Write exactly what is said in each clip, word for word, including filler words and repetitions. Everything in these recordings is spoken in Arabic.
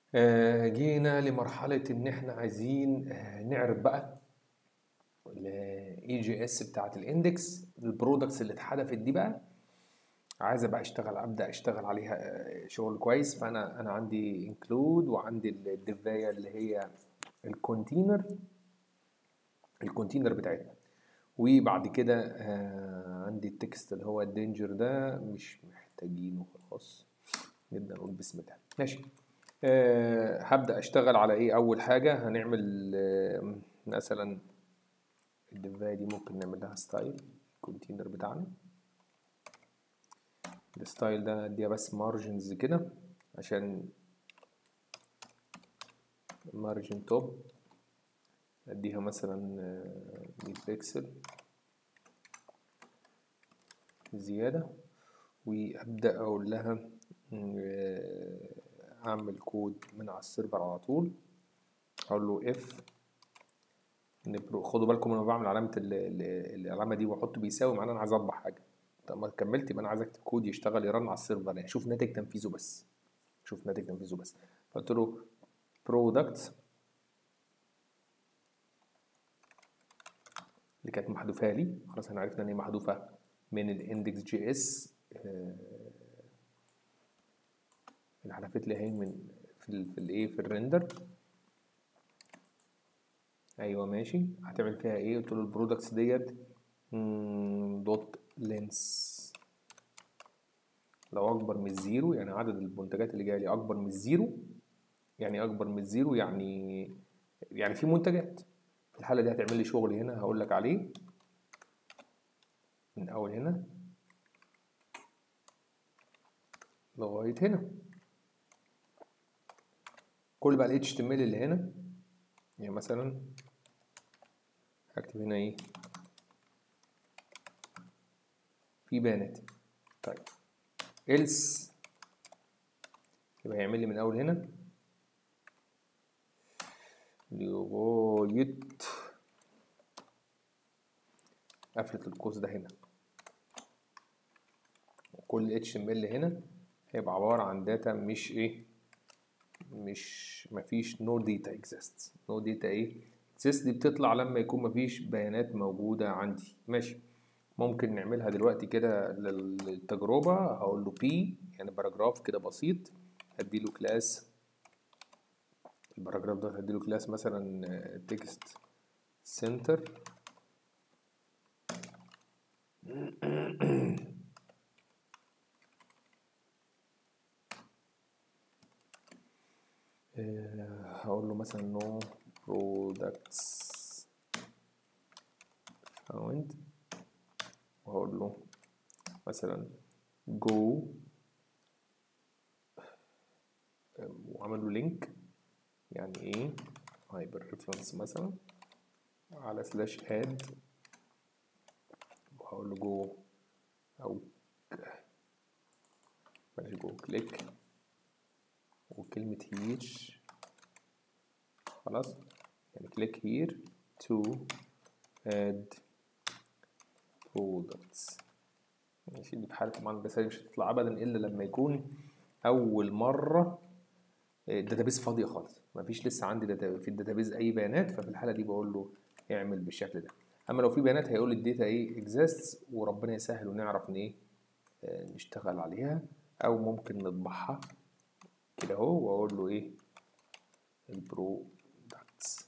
آه، جينا لمرحلة إن إحنا عايزين آه، نعرض بقى ال إي جي إس بتاعة الإندكس البرودكتس اللي اتحدفت دي بقى. عايز بقى أشتغل أبدأ أشتغل عليها آه، شغل كويس. فأنا أنا عندي انكلود وعندي الدفاية اللي هي الكونتينر الكونتينر بتاعتنا. وبعد كده آه، عندي التكست اللي هو الدينجر ده مش محتاجينه خلاص. نبدأ نقول بسم الله. ماشي. أه هبدأ أشتغل على إيه؟ أول حاجة هنعمل أه مثلا الدفاية دي ممكن نعمل لها ستايل الكونتينر بتاعنا. الستايل ده اديها بس مارجنز كده عشان مارجن توب اديها مثلا مية بيكسل زيادة. وأبدأ أقول لها أه أعمل كود من على السيرفر على طول. أقول له اف خدوا بالكم لما بعمل علامة العلامة دي واحط بيساوي معناه انا عايز اطبع حاجة. طب ما كملت يبقى انا عايز اكتب كود يشتغل يرن على السيرفر يعني شوف ناتج تنفيذه بس. شوف ناتج تنفيذه بس. فقلت له برودكت اللي كانت محذوفة لي خلاص احنا عرفنا ان هي محذوفة من الاندكس جي اس. اللي حذفت لي اهي من في ال في الايه في الريندر. ايوه ماشي. هتعمل فيها ايه؟ قلت له البرودكتس ديت دوت لينس لو اكبر من الزيرو يعني عدد المنتجات اللي جايه لي اكبر من الزيرو. يعني اكبر من الزيرو يعني يعني في منتجات. في الحاله دي هتعمل لي شغل هنا هقول لك عليه من اول هنا لغايه هنا. كل بقى ال إتش تي إم إل اللي هنا يعني مثلا هكتب هنا ايه في بيانات. طيب else يبقى هيعمل لي من اول هنا لغايه قفله القوس ده هنا. وكل إتش تي إم إل هنا هيبقى عباره عن داتا مش ايه مش مفيش no data exists. no data ايه exist دي بتطلع لما يكون مفيش بيانات موجودة عندي. ماشي. ممكن نعملها دلوقتي كده للتجربة. هقول له p يعني باراجراف كده بسيط. هديله كلاس الباراجراف ده هديله كلاس مثلا text center. هقول له مثلا no products found وهقول له مثلا go وعمل له لينك يعني ايه هايبر ريفرنس مثلا على سلاش اد وهقول له جو او بلاش جو كليك وكلمة هير خلاص يعني كليك هير تو اد برودكتس. ماشي. دي في حالة طبعا الرسالة مش هتطلع ابدا الا لما يكون اول مرة الداتابيز فاضية خالص مفيش لسه عندي داتا في الداتابيز اي بيانات. ففي الحالة دي بقول له اعمل بالشكل ده. اما لو في بيانات هيقول لي الداتا ايه اكزيستس وربنا يسهل ونعرف ان ايه نشتغل عليها او ممكن نطبعها كده اهو واقول له ايه البرودكتس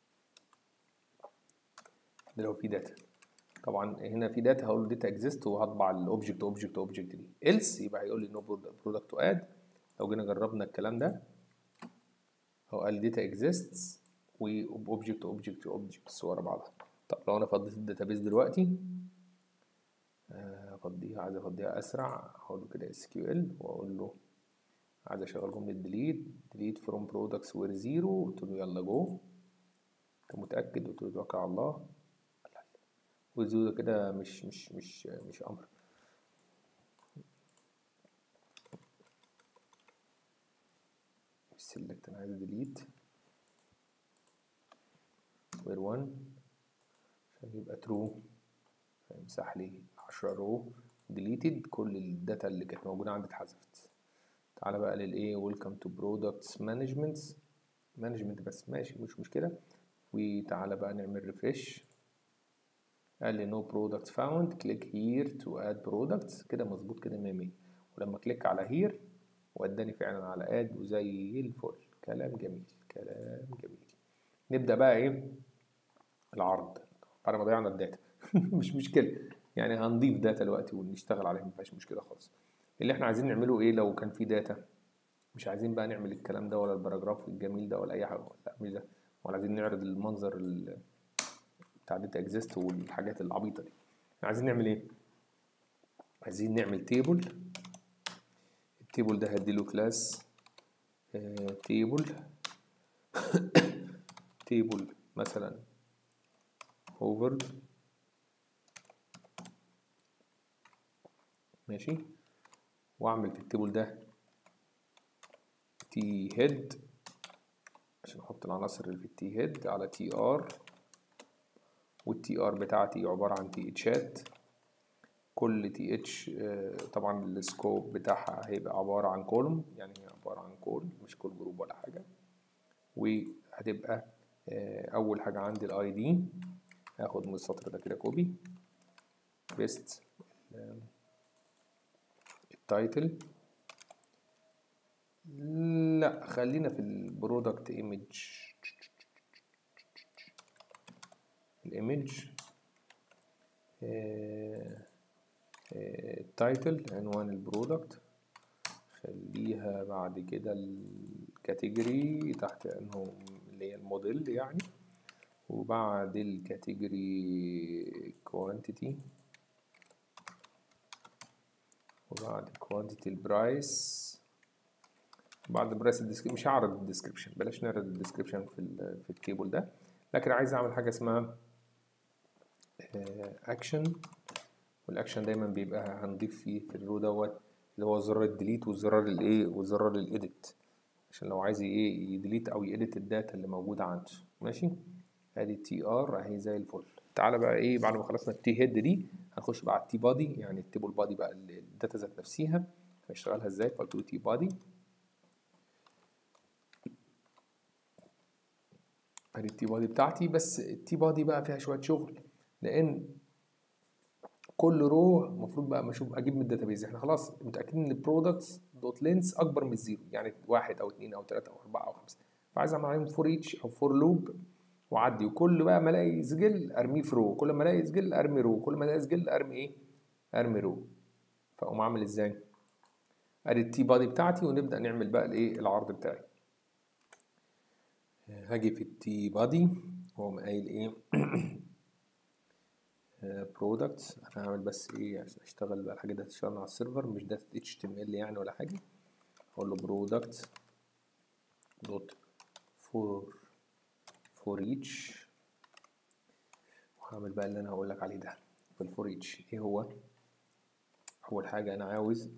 ده لو في داتا. طبعا هنا في داتا هقول له داتا اكزيست وهطبع الاوبجكت اوبجكت اوبجكت دي else يبقى هيقول لي نو برودكت تو اد. لو جينا جربنا الكلام ده هو قال داتا اكزيستس واوبجكت اوبجكت اوبجكتس ورا بعضها. طب لو انا فضيت الداتابيز دلوقتي افضيها عايز افضيها اسرع هقول له كده اس كيو ال واقول له عايز اشغل جمله ديليت ديليت فروم برودكتس وير زيرو. قلت له يلا جو. انت متاكد؟ قلت له توكل على الله. والزيرو ده كده مش مش مش مش امر. سيلكت انا عايز ديليت وير واحد عشان يبقى ترو فيمسح لي عشرة رو ديليتد. كل الداتا اللي كانت موجوده عندي اتحذفت. تعالى بقى للايه ويلكم تو برودكتس مانجمنت مانجمنت بس ماشي مش مشكله. وتعالى بقى نعمل ريفريش. قال لي نو برودكت فاوند، كليك هير تو اد برودكتس. كده مظبوط كده مية مية. ولما كليك على هير وداني فعلا على اد وزي الفل. كلام جميل كلام جميل. نبدا بقى ايه العرض بعد ما ضيعنا الداتا. مش مشكله يعني هنضيف داتا دلوقتي ونشتغل عليها مفيهاش مشكله خالص. اللي احنا عايزين نعمله ايه لو كان في داتا؟ مش عايزين بقى نعمل الكلام ده ولا الباراجراف الجميل ده ولا اي حاجه، لا مش ده. ولا عايزين نعرض المنظر بتاع داتا اكزيست والحاجات العبيطه دي. عايزين نعمل ايه؟ عايزين نعمل تيبل. التيبل ده هديله كلاس تيبل تيبل مثلا اوفر ماشي. واعمل في التيبل ده تي هيد عشان احط العناصر اللي في التي هيد على تي ار، والتي ار بتاعتي عباره عن تي اتشات. كل تي اتش طبعا السكوب بتاعها هيبقى عباره عن كولوم، يعني عباره عن كول مش كول جروب ولا حاجه. وهتبقى اول حاجه عندي الاي دي، هاخد من السطر ده كده كوبي بيست التايتل. لا خلينا في البرودكت ايمج. الايمج التايتل عنوان البرودكت خليها بعد كده الكاتيجوري تحت انه اللي هي الموديل يعني، وبعد الكاتيجوري كوانتيتي، وبعد كوانتيتي البرايس، بعد البرايس الديسكريبشن. مش هعرض الديسكريبشن، بلاش نعرض الديسكريبشن في ال في التيبل ده، لكن عايز اعمل حاجه اسمها اكشن. والاكشن دايما بيبقى هنضيف فيه في الرو دوت اللي هو زرار الديليت والزرار الايه وزرار الايديت، عشان لو عايز ايه يديليت او يedit الداتا اللي موجوده عنده. ماشي. ادي تي ار اهي زي الفل. تعالى بقى ايه بعد ما خلصنا التي هيد دي هنخش بقى على التي بادي، يعني التيبل بادي بقى الداتا ذات نفسها هنشتغلها ازاي. فقلت له تي بادي. ادي التي بادي بتاعتي، بس التي بادي بقى فيها شويه شغل، لان كل رو المفروض بقى اشوف اجيب من الداتابيز. احنا خلاص متاكدين ان البرودكتس دوت لينس اكبر من الزيرو، يعني واحد او اتنين او تلاته او اربعه او خمسه، فعايز اعمل عليهم فور ايتش او فور لوب واعدي، وكل بقى ما الاقي سجل ارميه في رو، كل ما الاقي سجل ارمي رو، كل ما الاقي سجل ارمي ايه ارمي رو. فاقوم عامل ازاي؟ ادي التي بادي بتاعتي ونبدا نعمل بقى الايه العرض بتاعي. هاجي في التي بادي واقوم قايل ايه برودكتس. انا هعمل بس ايه عشان اشتغل بقى الحاجه دي هتشتغل على السيرفر مش داتا اتش تي ام ال يعني ولا حاجه. اقول له برودكت دوت فور فور ايتش، وهعمل بقى اللي انا هقول لك عليه ده في الفور ايتش. ايه هو؟ اول حاجه انا عاوز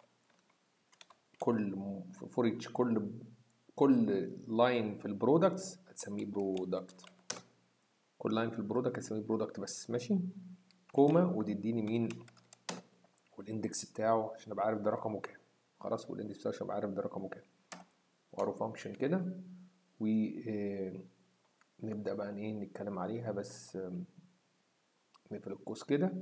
كل فور ايتش كل كل لاين في البرودكتس هتسميه برودكت، كل لاين في البرودكت هتسميه برودكت بس. ماشي. كوما وتديني مين والاندكس بتاعه عشان ابقى عارف ده رقمه كام. خلاص والاندكس بتاعه عشان ابقى عارف ده رقمه كام. وارو فانكشن كده ونبدا بقى ايه نتكلم عليها. بس نقفل القوس كده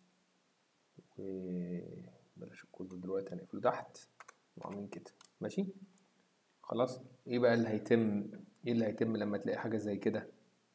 وبلاش القوس دلوقتي هنقفله تحت وعاملين كده. ماشي. خلاص. ايه بقى اللي هيتم ايه اللي هيتم لما تلاقي حاجه زي كده؟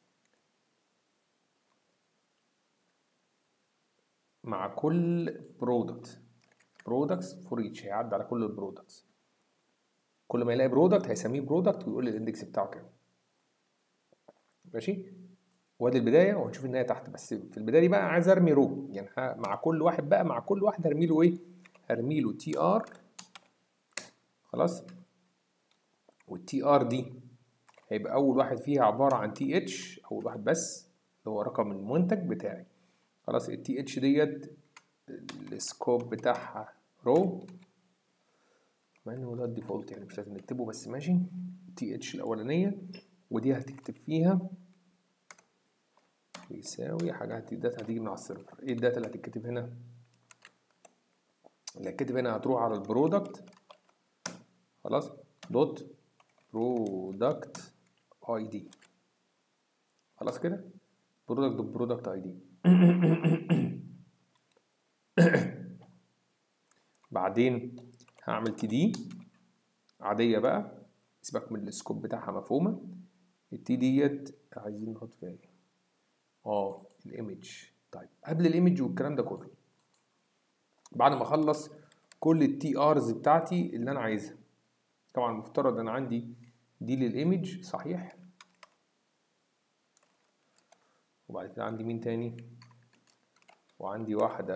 مع كل برودكت برودكتس فور ايتش هيعدي على كل البرودكتس، كل ما يلاقي برودكت هيسميه برودكت ويقول لي الاندكس بتاعه كام. ماشي. وادي البدايه وهنشوف النهايه تحت. بس في البدايه دي بقى عايز ارمي رو، يعني مع كل واحد بقى مع كل واحد هرمي له ايه هرمي له تي ار. خلاص. والتي ار دي هيبقى اول واحد فيها عباره عن تي اتش، اول واحد بس اللي هو رقم المنتج بتاعي. خلاص. التي اتش ديت السكوب بتاعها رو، مع انه ده الديفولت يعني مش لازم نكتبه بس ماشي. تي اتش الاولانيه ودي هتكتب فيها يساوي حاجه. الداتا هتيجي من على السيرفر. ايه الداتا اللي هتتكتب هنا؟ اللي هتكتب هنا هتروح على البرودكت خلاص دوت برودكت اي دي. خلاص كده برودكت دوت برودكت اي دي. بعدين هعمل تي دي عاديه بقى، سيبك من السكوب بتاعها، مفهومه. التي ديت عايزين نحط فيها ايه؟ اه الايمج. طيب قبل الايمج والكلام ده كله، بعد ما اخلص كل التي ارز بتاعتي اللي انا عايزها، طبعا المفترض انا عندي دي للايمج صحيح، وبعد كده عندي مين تاني، وعندي واحده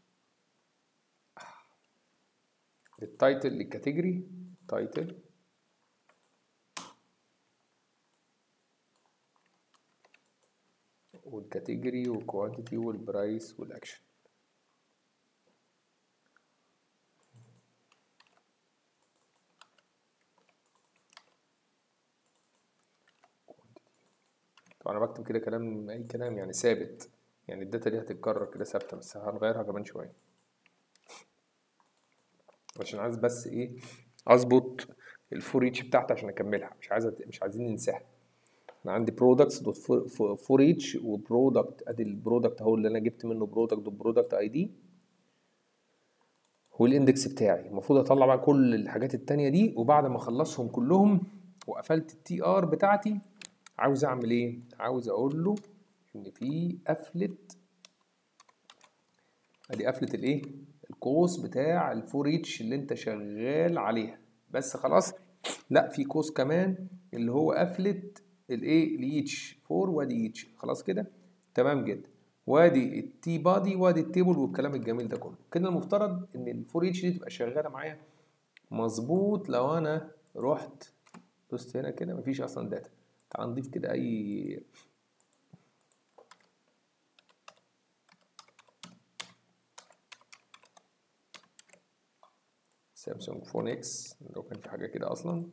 للتايتل للكاتيجوري تايتل، والكاتيجوري والكوانتيتي والبرايس والاكشن. طبعا انا بكتب كده كلام اي كلام يعني ثابت، يعني الداتا دي هتتكرر كده ثابته، بس هنغيرها كمان شويه عشان عايز بس ايه اظبط الفور ايتش بتاعتي عشان اكملها، مش عايز مش عايزين ننساها. انا عندي برودكتس دوت فور ايتش وبرودكت، ادي البرودكت اهو اللي انا جبت منه برودكت دوت برودكت اي دي والاندكس بتاعي. المفروض اطلع بقى كل الحاجات التانية دي، وبعد ما اخلصهم كلهم وقفلت التي ار بتاعتي، عاوز اعمل ايه؟ عاوز اقول له ان في قفله، ادي قفله الايه؟ القوس بتاع الفور ايتش اللي انت شغال عليها. بس خلاص لا، في قوس كمان اللي هو قفله الايه ليتش فور، وادي ايتش. خلاص كده تمام جدا، وادي التي بادي وادي التيبل والكلام الجميل ده كله. كده المفترض ان الفور ايتش دي تبقى شغاله معايا مظبوط. لو انا رحت دوست هنا كده مفيش اصلا داتا، تعال نضيف كده اي سامسونج فون اكس لو كان في حاجه كده اصلا،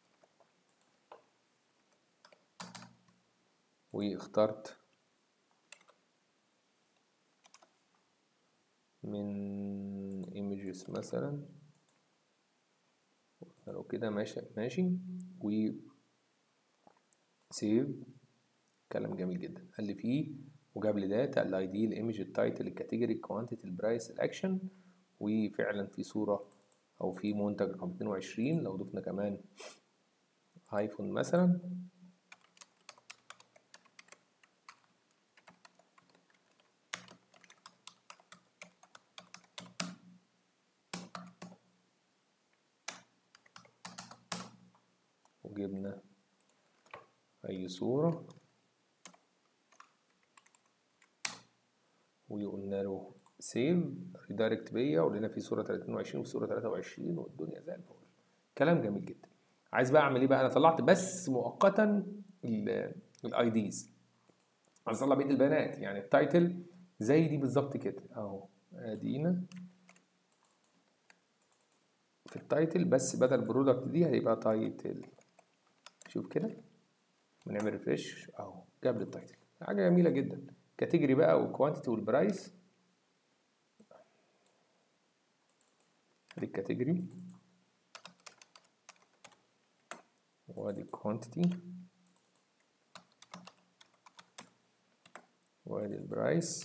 واخترت من images مثلا، لو كده ماشي ماشي و سيف. كلام جميل جدا، قال لي فيه وجاب لي داتا الاي دي الايمج التايتل الكاتيجوري الكوانتيتي البرايس الاكشن، وفعلا في صوره او في منتج رقم اتنين وعشرين. لو ضفنا كمان ايفون مثلا، وجبنا اي صوره وقلنا له سيف ريدايركت بيا، ولقينا في صوره اتنين وعشرين وصوره تلاتة وعشرين والدنيا زي الفل. كلام جميل جدا. عايز بقى اعمل ايه بقى؟ انا طلعت بس مؤقتا الاي ديز، عايز اطلع بقيه البيانات. يعني التايتل زي دي بالظبط كده اهو، ادينا في التايتل، بس بدل برودكت دي هيبقى تايتل. شوف كده بنعمل ريفريش اهو، جاب لي التايتل. حاجه جميله جدا. كاتيجوري بقى والكوانتيتي والبرايس، دي الكاتيجوري وادي الكوانتيتي وادي البرايس.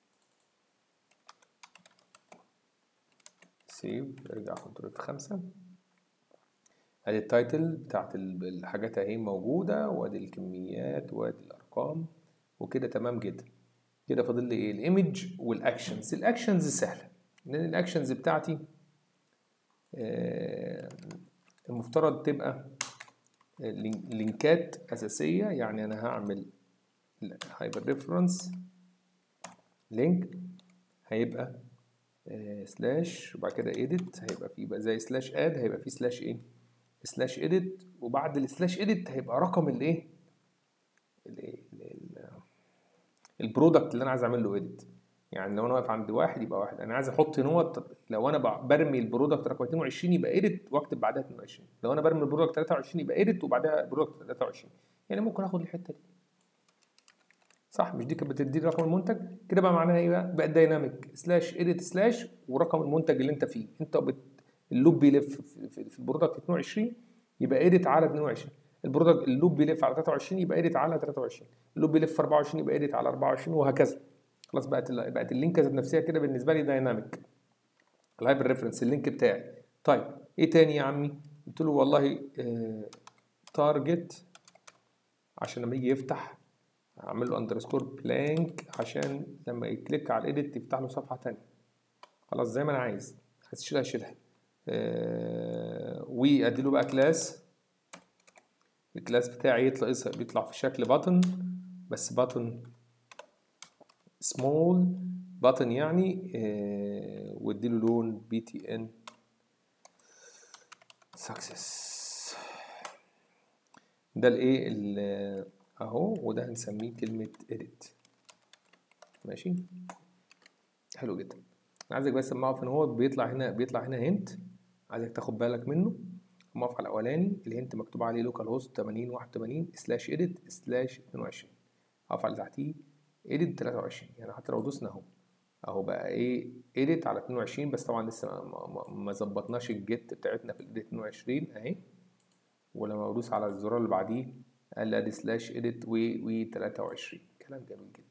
سيف، ارجع كنترول في خمسة. ادي التايتل بتاعت الحاجات اهي موجوده، وادي الكميات وادي الارقام، وكده تمام جدا. كده فاضل لي ايه؟ الايمج والاكشنز. الاكشنز سهله، لان الاكشنز بتاعتي آه المفترض تبقى لينكات اساسيه. يعني انا هعمل هايبر ريفرنس لينك، هيبقى آه سلاش وبعد كده ايديت، هيبقى فيه بقى زي سلاش اد، هيبقى فيه سلاش ايه؟ سلاش ايديت، وبعد السلاش ايديت هيبقى رقم الايه؟ البرودكت اللي انا عايز اعمل له ايديت. يعني لو انا واقف عند واحد يبقى واحد، انا عايز احط نوت. لو انا برمي البرودكت رقم اتنين وعشرين يبقى ايديت واكتب بعدها اتنين وعشرين، لو انا برمي البرودكت تلاتة وعشرين يبقى ايديت وبعدها برودكت تلاتة وعشرين. يعني ممكن اخد الحته دي صح؟ مش دي كانت بتدي رقم المنتج كده؟ بقى معناها ايه بقى؟ بقى دايناميك سلاش ايديت سلاش ورقم المنتج اللي انت فيه. انت بت اللوب بيلف في البرودكت اتنين وعشرين يبقى اديت على اتنين وعشرين، البرودكت اللوب بيلف على تلاتة وعشرين يبقى اديت على تلاتة وعشرين، اللوب بيلف اربعة وعشرين يبقى اديت على اربعة وعشرين، وهكذا. خلاص بقت بقت اللينك ذات نفسها كده بالنسبه لي دايناميك. الهايبر ريفرنس اللينك بتاعي. طيب ايه تاني يا عمي؟ قلت له والله تارجت عشان لما يجي يفتح اعمل له اندرسكور بلانك عشان لما يكليك على الايديت تفتح له صفحه ثانيه. خلاص زي ما انا عايز، عايز تشيلها شيلها. أه وادي له بقى كلاس، الكلاس بتاعي يطلع بيطلع في شكل باتن، بس باتن سمول باتن يعني. أه وادي له لون بي تي ان سكسس. ده الايه اهو، وده هنسميه كلمه edit. ماشي حلو جدا. انا عايزك بس لما اقف ان هو بيطلع هنا بيطلع هنا هنت، عايزك تاخد بالك منه. لما اقف على الاولاني الهنت مكتوب عليه لوكال هوست تمانين واحد وتمانين سلاش edit سلاش اتنين وعشرين، اقف على تحتيه edit تلاتة وعشرين، يعني حتى لو دوسنا اهو اهو بقى ايه edit على اتنين وعشرين، بس طبعا لسه ما ظبطناش الجيت بتاعتنا في الاديت اتنين وعشرين اهي. ولما بدوس على الزرار اللي بعديه قال لي ادي سلاش edit و تلاتة وعشرين. كلام جميل جدا.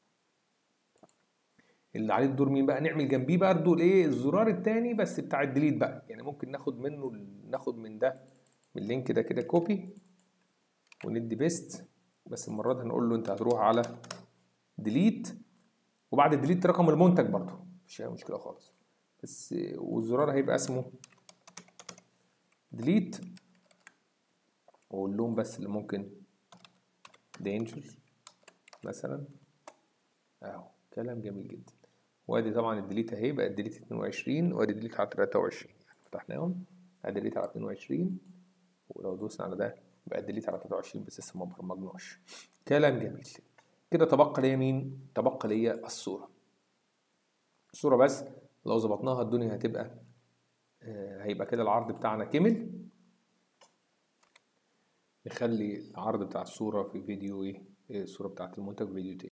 اللي عليه الدور مين بقى؟ نعمل جنبيه برضه الايه الزرار التاني بس بتاع الديليت بقى. يعني ممكن ناخد منه ناخد من ده من اللينك ده كده كوبي وندي بيست، بس المره دي هنقول له انت هتروح على ديليت، وبعد الديليت رقم المنتج برضه مش مشكله خالص، بس والزرار هيبقى اسمه ديليت، واللون بس اللي ممكن دينجر مثلا اهو. كلام جميل جدا. وادي طبعا الديليت اهي بقى الديليت اتنين وعشرين، وادي الديليت على تلاتة وعشرين، يعني فتحناهم ادي ديليت على اتنين وعشرين، ولو دوسنا على ده بقى ديليت على تلاتة وعشرين بس لسه ما برمجناش. كلام جميل. كده تبقى ليا مين؟ تبقى ليا الصورة. الصورة بس لو ظبطناها الدنيا هتبقى آه هيبقى كده العرض بتاعنا كمل. نخلي العرض بتاع الصورة في فيديو ايه، الصورة بتاعت المنتج فيديو تاني.